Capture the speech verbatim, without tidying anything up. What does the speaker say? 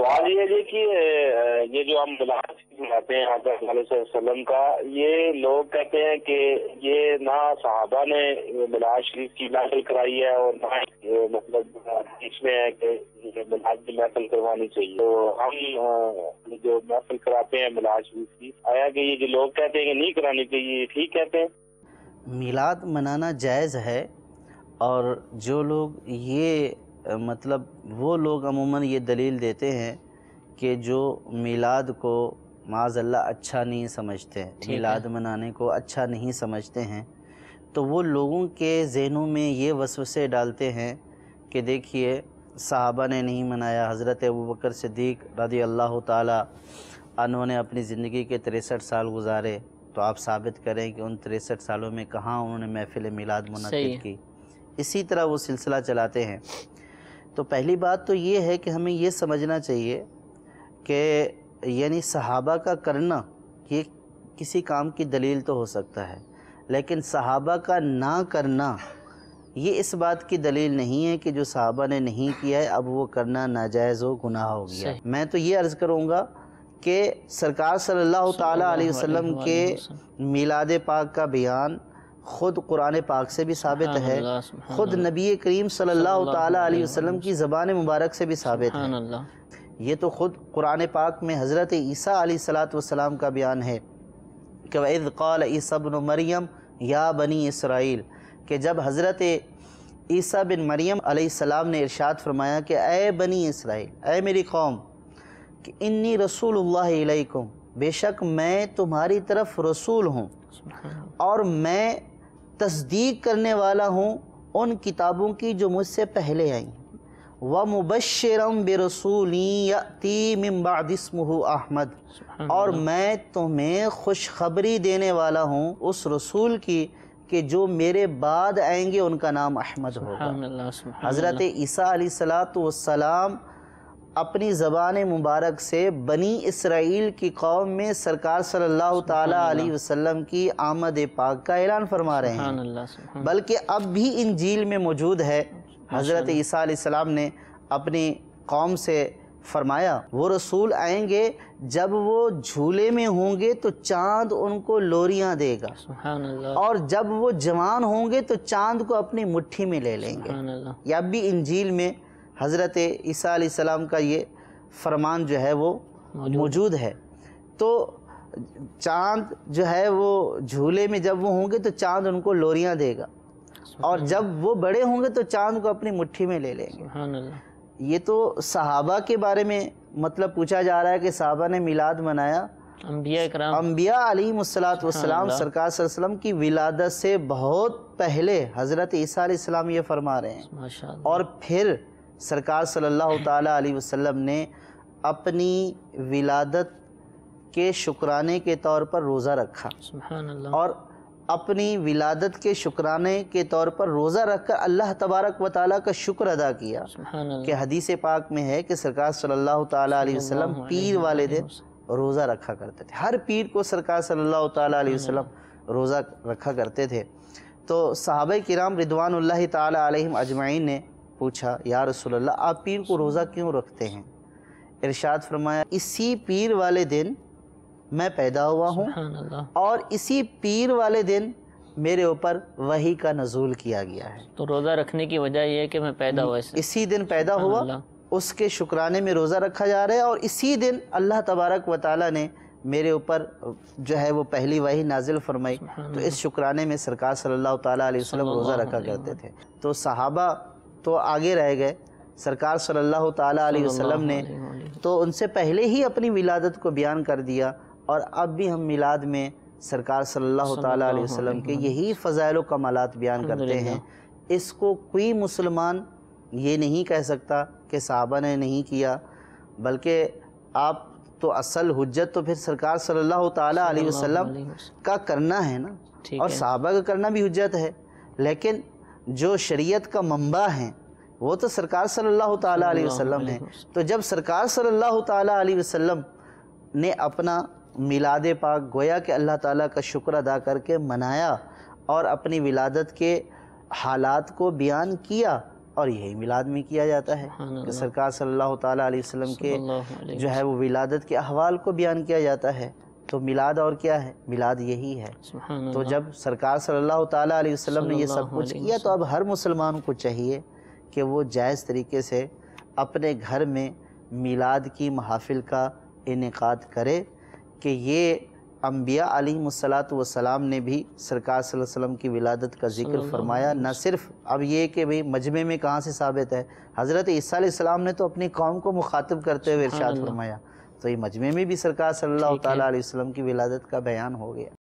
سوال یہ ہے کہ یہ جو ہم میلاد مناتے ہیں حضرت صلی اللہ علیہ وسلم کا، یہ لوگ کہتے ہیں کہ یہ نہ صحابہ نے میلاد شریف کی محفل کرائی ہے اور نہ مطلب اس میں ہے کہ میلاد کی محفل کروانی چاہیے، تو ہم جو محفل کراتے ہیں میلاد شریف کی، آیا کہ یہ جو لوگ کہتے ہیں کہ نہیں کرانی چاہیے، یہ ٹھیک کہتے ہیں؟ میلاد منانا جائز ہے، اور جو لوگ یہ مطلب وہ لوگ عموماً یہ دلیل دیتے ہیں کہ جو میلاد کو معاذ اللہ اچھا نہیں سمجھتے ہیں، میلاد منانے کو اچھا نہیں سمجھتے ہیں، تو وہ لوگوں کے ذہنوں میں یہ وسوسے ڈالتے ہیں کہ دیکھیے صحابہ نے نہیں منایا، حضرت ابوبکر صدیق رضی اللہ تعالی عنہ نے اپنی زندگی کے تریسٹھ سال گزارے، تو آپ ثابت کریں کہ ان تریسٹھ سالوں میں کہاں انہوں نے محفل میلاد منعقد کی۔ اسی طرح وہ سلسلہ چلاتے ہیں۔ تو پہلی بات تو یہ ہے کہ ہمیں یہ سمجھنا چاہیے کہ یعنی صحابہ کا کرنا یہ کسی کام کی دلیل تو ہو سکتا ہے، لیکن صحابہ کا نہ کرنا یہ اس بات کی دلیل نہیں ہے کہ جو صحابہ نے نہیں کیا ہے اب وہ کرنا ناجائز ہو، گناہ ہو گیا۔ میں تو یہ عرض کروں گا کہ سرکار صلی اللہ تعالیٰ علیہ وسلم کے میلاد پاک کا بیان خود قرآن پاک سے بھی ثابت ہے، خود نبی کریم صلی اللہ تعالیٰ علیہ وسلم کی زبان مبارک سے بھی ثابت ہے۔ یہ تو خود قرآن پاک میں حضرت عیسیٰ علیہ الصلاۃ والسلام کا بیان ہے کہ وَإِذْ قَالَ عِيسَى ابْنُ مَرْيَمَ يَا بَنِي اسرائیل، کہ جب حضرت عیسیٰ بن مریم علیہ السلام نے ارشاد فرمایا کہ اے بنی اسرائیل، اے میری قوم، کہ انی رسول اللہ علیکم، بے شک میں تمہاری طرف رسول ہوں اور میں تصدیق کرنے والا ہوں ان کتابوں کی جو مجھ سے پہلے آئیں، وَمُبَشِّرًا بِرَسُولٍ يَأْتِي مِن بَعْدِ اسْمُهُ احمد، اور میں تمہیں خوشخبری دینے والا ہوں اس رسول کی کہ جو میرے بعد آئیں گے ان کا نام احمد ہوگا۔ حضرت عیسیٰ علیہ الصلاۃ والسلام اپنی زبان مبارک سے بنی اسرائیل کی قوم میں سرکار صلی اللہ تعالیٰ علیہ وسلم کی آمد پاک کا اعلان فرما رہے ہیں، بلکہ اب بھی انجیل میں موجود ہے۔ حضرت عیسیٰ علیہ السلام نے اپنی قوم سے فرمایا وہ رسول آئیں گے جب وہ جھولے میں ہوں گے تو چاند ان کو لوریاں دے گا، اور جب وہ جوان ہوں گے تو چاند کو اپنی مٹھی میں لے لیں گے۔ یا اب بھی انجیل میں حضرت عیسیٰ علیہ السلام کا یہ فرمان جو ہے وہ موجود ہے۔ تو چاند جو ہے وہ جھولے میں جب وہ ہوں گے تو چاند ان کو لوریاں دے گا، اور جب وہ بڑے ہوں گے تو چاند کو اپنی مٹھی میں لے لیں گے۔ یہ تو صحابہ کے بارے میں مطلب پوچھا جا رہا ہے کہ صحابہ نے میلاد منایا، انبیاء اکرام انبیاء علیہ الصلاۃ والسلام سرکار صلی اللہ علیہ وسلم کی ولادت سے بہت پہلے حضرت عیسیٰ علیہ السلام یہ فرما رہے ہیں، اور پھر سرکار صلی اللہ تعالیٰ علیہ وسلم نے اپنی ولادت کے شکرانے کے طور پر روزہ رکھا، اور اپنی ولادت کے شکرانے کے طور پر روزہ رکھ کر اللہ تبارک و تعالیٰ کا شکر ادا کیا، کہ حدیث پاک میں ہے کہ سرکار صلی اللہ تعالیٰ علیہ وسلم پیر والے دن روزہ رکھا کرتے تھے، ہر پیر کو سرکار صلی اللہ تعالیٰ علیہ وسلم روزہ رکھا کرتے تھے۔ تو صحابہ کرام رضوان اللہ تعالیٰ علیہم اجمعین نے پوچھا یا رسول اللہ آپ پیر کو روزہ کیوں رکھتے ہیں؟ ارشاد فرمایا اسی پیر والے دن میں پیدا ہوا ہوں، اور اسی پیر والے دن میرے اوپر وحی کا نزول کیا گیا ہے۔ تو روزہ رکھنے کی وجہ یہ ہے کہ میں پیدا ہوا اسی دن پیدا ہوا، اس کے شکرانے میں روزہ رکھا جا رہا ہے، اور اسی دن اللہ تبارک و تعالیٰ نے میرے اوپر جو ہے وہ پہلی وحی نازل فرمائی، تو اس شکرانے میں سرکار صلی اللہ تعالیٰ علیہ وسلم روزہ رکھا کرتے تھے۔ تو صحابہ تو آگے رہ گئے، سرکار صلی اللہ تعالیٰ علیہ وسلم نے تو ان سے پہلے ہی اپنی ولادت کو بیان کر دیا، اور اب بھی ہم میلاد میں سرکار صلی اللہ تعالیٰ علیہ وسلم کے یہی فضائل و کمالات بیان کرتے ہیں۔ اس کو کوئی مسلمان یہ نہیں کہہ سکتا کہ صحابہ نے نہیں کیا، بلکہ آپ تو اصل حجت تو پھر سرکار صلی اللہ تعالیٰ علیہ وسلم کا کرنا ہے نا، اور صحابہ کا کرنا بھی حجت ہے، لیکن جو شریعت کا منبع ہیں وہ تو سرکار صلی اللہ تعالیٰ علیہ وسلم ہیں۔ تو جب سرکار صلی اللہ تعالیٰ علیہ وسلم نے اپنا میلاد پاک گویا کہ اللہ تعالیٰ کا شکر ادا کر کے منایا اور اپنی ولادت کے حالات کو بیان کیا، اور یہی میلاد میں کیا جاتا ہے کہ سرکار صلی اللہ تعالیٰ علیہ وسلم کے جو ہے وہ ولادت کے احوال کو بیان کیا جاتا ہے. تو میلاد اور کیا ہے؟ میلاد یہی ہے. تو جب سرکار صلی اللہ تعالیٰ علیہ وسلم نے یہ سب کچھ کیا تو اب ہر مسلمان کو چاہیے کہ وہ جائز طریقے سے اپنے گھر میں میلاد کی محافل کا انعقاد کرے کہ یہ انبیاء علیہم الصلاۃ والسلام نے بھی سرکار صلی اللہ علیہ وسلم کی ولادت کا ذکر فرمایا. نہ صرف اب یہ کہ بھئی مجمع میں کہاں سے ثابت ہے، حضرت عیسیٰ علیہ السلام نے تو اپنی قوم کو مخاطب کرتے ہوئے ارشاد فرمایا، تو یہ مجمع میں بھی سرکار صلی اللہ تعالیٰ علیہ وسلم کی ولادت کا بیان ہو گیا.